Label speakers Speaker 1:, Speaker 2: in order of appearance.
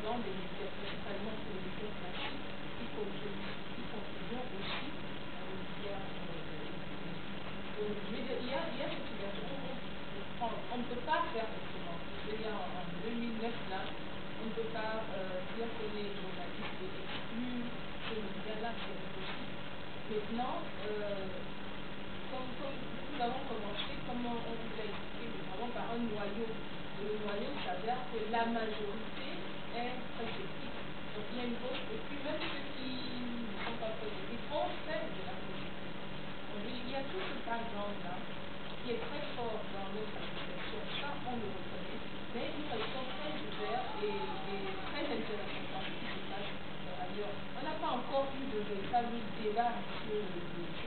Speaker 1: venant des médias, principalement les médias classiques, qui contribuent aussi aux médias. Donc, il y a cette situation où on ne peut pas faire autrement. Je veux dire, en 2009, là, on ne peut pas dire que les journalistes excluent ce média-là, c'est impossible. Maintenant, comme nous avons commencé, comme on vous l'a expliqué, nous avons par un noyau. Le noyau s'avère que la majorité est très sceptique. Donc il y a une gauche, et puis même ceux qui ne sont pas très sceptiques ont fait de la politique. Donc il y a tout ce background-là qui est très fort dans notre réflexion. Ça, on le reconnaît, mais nous restons très ouverts et très intéressés par ce qui se passe ailleurs. On n'a pas encore eu de véritable débat sur le